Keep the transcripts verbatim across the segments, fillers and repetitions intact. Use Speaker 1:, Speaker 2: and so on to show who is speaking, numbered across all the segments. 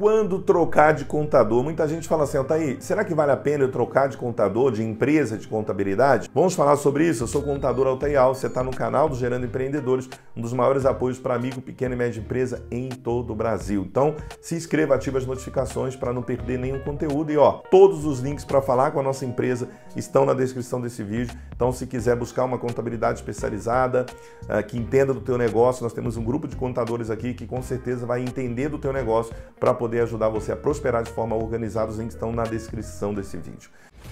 Speaker 1: Quando trocar de contador? Muita gente fala assim, Altair, será que vale a pena eu trocar de contador, de empresa de contabilidade? Vamos falar sobre isso? Eu sou o contador Altair Alves, você está no canal do Gerando Empreendedores, um dos maiores apoios para micro, pequena e média empresa em todo o Brasil. Então, se inscreva, ative as notificações para não perder nenhum conteúdo. E ó, todos os links para falar com a nossa empresa estão na descrição desse vídeo. Então, se quiser buscar uma contabilidade especializada, uh, que entenda do teu negócio, nós temos um grupo de contadores aqui que com certeza vai entender do teu negócio para poder ajudar você a prosperar de forma organizada. Os links estão na descrição desse vídeo.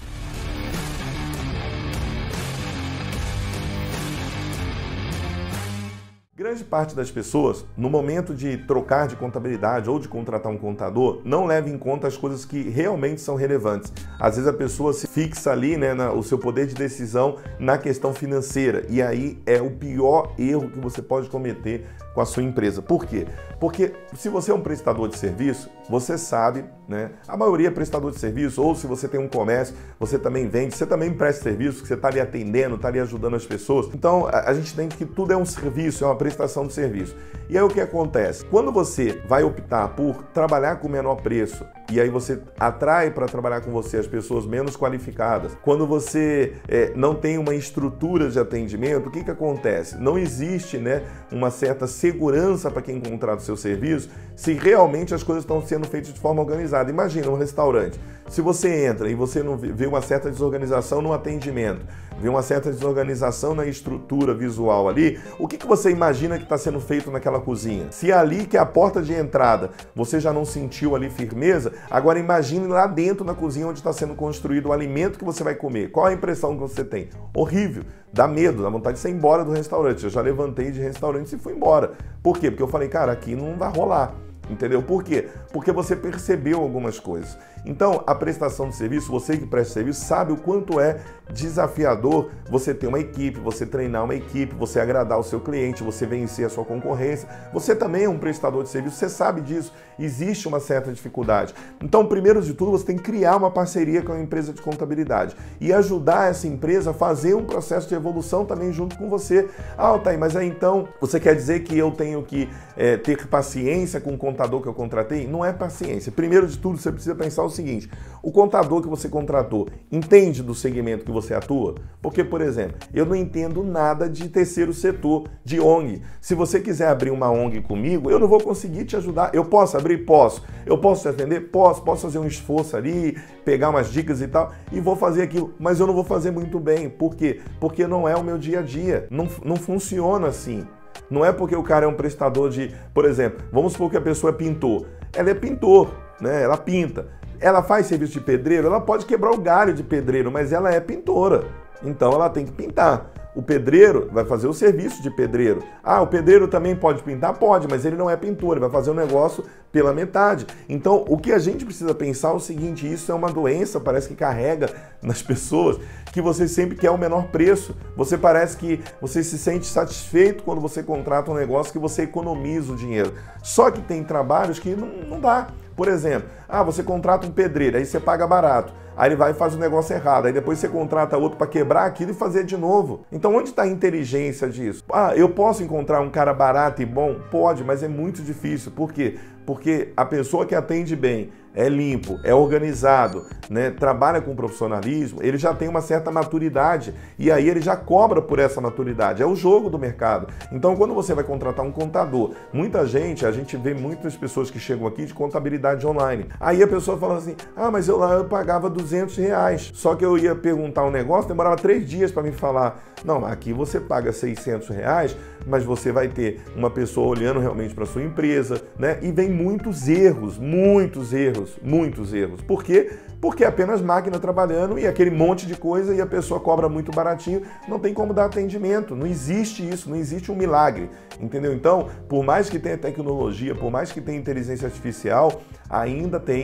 Speaker 1: Grande parte das pessoas, no momento de trocar de contabilidade ou de contratar um contador, não leva em conta as coisas que realmente são relevantes. Às vezes a pessoa se fixa ali, né, na, o seu poder de decisão na questão financeira. E aí é o pior erro que você pode cometer com a sua empresa. Por quê? Porque se você é um prestador de serviço, você sabe, né? A maioria é prestador de serviço, ou se você tem um comércio, você também vende, você também presta serviço, que você está ali atendendo, está ali ajudando as pessoas. Então a, a gente entende que tudo é um serviço, é uma prestação de serviço. E aí o que acontece? Quando você vai optar por trabalhar com menor preço, e aí você atrai para trabalhar com você as pessoas menos qualificadas, quando você é, não tem uma estrutura de atendimento, o que, que acontece? Não existe, né, uma certa segurança para quem contrata o seu serviço se realmente as coisas estão sendo feitas de forma organizada. Imagina um restaurante. Se você entra e você não vê uma certa desorganização no atendimento, vê uma certa desorganização na estrutura visual ali, o que, que você imagina que está sendo feito naquela cozinha? Se ali que é a porta de entrada você já não sentiu ali firmeza, agora imagine lá dentro na cozinha onde está sendo construído o alimento que você vai comer. Qual a impressão que você tem? Horrível, dá medo, dá vontade de sair embora do restaurante. Eu já levantei de restaurante e fui embora. Por quê? Porque eu falei, cara, aqui não vai rolar. Entendeu? Por quê? Porque você percebeu algumas coisas. Então, a prestação de serviço, você que presta serviço, sabe o quanto é desafiador você ter uma equipe, você treinar uma equipe, você agradar o seu cliente, você vencer a sua concorrência. Você também é um prestador de serviço, você sabe disso. Existe uma certa dificuldade. Então, primeiro de tudo, você tem que criar uma parceria com a empresa de contabilidade e ajudar essa empresa a fazer um processo de evolução também junto com você. Ah, Altair, mas aí então, você quer dizer que eu tenho que é, ter paciência com o contador que eu contratei? Não é paciência. Primeiro de tudo, você precisa pensar o seguinte: o contador que você contratou entende do segmento que você atua? Porque, por exemplo, eu não entendo nada de terceiro setor, de O N G. Se você quiser abrir uma O N G comigo, eu não vou conseguir te ajudar. Eu posso abrir? Posso. Eu posso te atender? Posso. Posso fazer um esforço ali, pegar umas dicas e tal, e vou fazer aquilo. Mas eu não vou fazer muito bem. Por quê? Porque não é o meu dia a dia. Não, não funciona assim. Não é porque o cara é um prestador de... Por exemplo, vamos supor que a pessoa é pintor. Ela é pintor, né? Ela pinta. Ela faz serviço de pedreiro, ela pode quebrar o galho de pedreiro, mas ela é pintora. Então ela tem que pintar. O pedreiro vai fazer o serviço de pedreiro. Ah, o pedreiro também pode pintar? Pode, mas ele não é pintor, ele vai fazer o negócio pela metade. Então, o que a gente precisa pensar é o seguinte: isso é uma doença, parece que carrega nas pessoas, que você sempre quer o menor preço. Você parece que você se sente satisfeito quando você contrata um negócio que você economiza o dinheiro. Só que tem trabalhos que não, não dá. Por exemplo, ah, você contrata um pedreiro, aí você paga barato. Aí ele vai e faz o negócio errado. Aí depois você contrata outro para quebrar aquilo e fazer de novo. Então onde está a inteligência disso? Ah, eu posso encontrar um cara barato e bom? Pode, mas é muito difícil. Por quê? Porque a pessoa que atende bem, é limpo, é organizado, né, trabalha com profissionalismo, ele já tem uma certa maturidade e aí ele já cobra por essa maturidade. É o jogo do mercado. Então, quando você vai contratar um contador, muita gente, a gente vê muitas pessoas que chegam aqui de contabilidade online. Aí a pessoa fala assim: ah, mas eu lá eu pagava duzentos reais. Só que eu ia perguntar um negócio, demorava três dias para me falar. Não, aqui você paga seiscentos reais, mas você vai ter uma pessoa olhando realmente para sua empresa, né? E vem muitos erros, muitos erros, muitos erros. Por quê? Porque é apenas máquina trabalhando e aquele monte de coisa e a pessoa cobra muito baratinho, não tem como dar atendimento. Não existe isso, não existe um milagre, entendeu? Então, por mais que tenha tecnologia, por mais que tenha inteligência artificial, ainda tem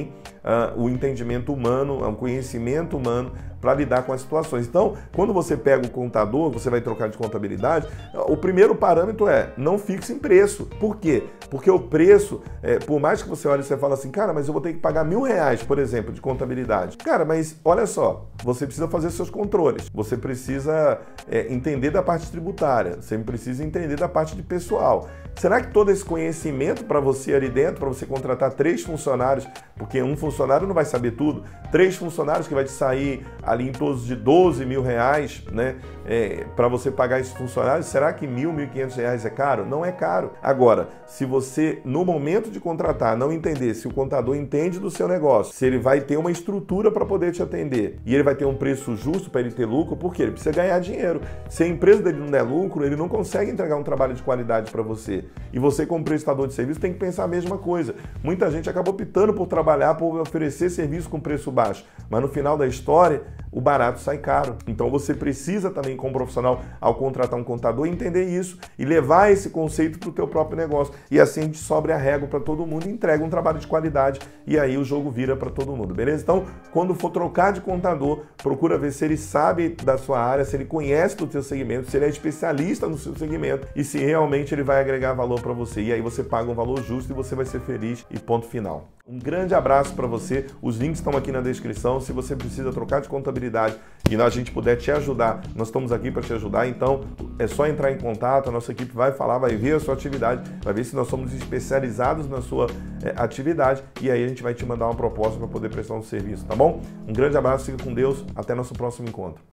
Speaker 1: uh, o entendimento humano, o conhecimento humano para lidar com as situações. Então, quando você pega o contador, você vai trocar de contabilidade, o primeiro parâmetro é não fixe em preço. Por quê? Porque o preço, é, por mais que você olhe e você fala assim, cara, mas eu vou ter que pagar mil reais, por exemplo, de contabilidade. Cara, mas olha só, você precisa fazer seus controles, você precisa é, entender da parte tributária, você precisa entender da parte de pessoal. Será que todo esse conhecimento para você ali dentro, para você contratar três funcionários, porque um funcionário não vai saber tudo, três funcionários que vai te sair ali em torno de doze mil reais, né, é, para você pagar esses funcionários, será que mil, mil e quinhentos reais é caro? Não é caro. Agora, se você, no momento de contratar, não entender se o contador entende do seu negócio, se ele vai ter uma estrutura para poder te atender e ele vai ter um preço justo para ele ter lucro, porque ele precisa ganhar dinheiro. Se a empresa dele não der lucro, ele não consegue entregar um trabalho de qualidade para você. E você, como prestador de serviço, tem que pensar a mesma coisa. Muita gente acaba optando por trabalhar, por oferecer serviço com preço baixo, mas no final da história, o barato sai caro. Então você precisa também, como profissional, ao contratar um contador, entender isso e levar esse conceito para o teu próprio negócio. E assim a gente sobre a régua para todo mundo e entrega um trabalho de qualidade e aí o jogo vira para todo mundo, beleza? Então, quando for trocar de contador, procura ver se ele sabe da sua área, se ele conhece do seu segmento, se ele é especialista no seu segmento e se realmente ele vai agregar valor para você. E aí você paga um valor justo e você vai ser feliz e ponto final. Um grande abraço para você, os links estão aqui na descrição, se você precisa trocar de contabilidade e a gente puder te ajudar, nós estamos aqui para te ajudar, então é só entrar em contato, a nossa equipe vai falar, vai ver a sua atividade, vai ver se nós somos especializados na sua é, atividade e aí a gente vai te mandar uma proposta para poder prestar um serviço, tá bom? Um grande abraço, fica com Deus, até nosso próximo encontro.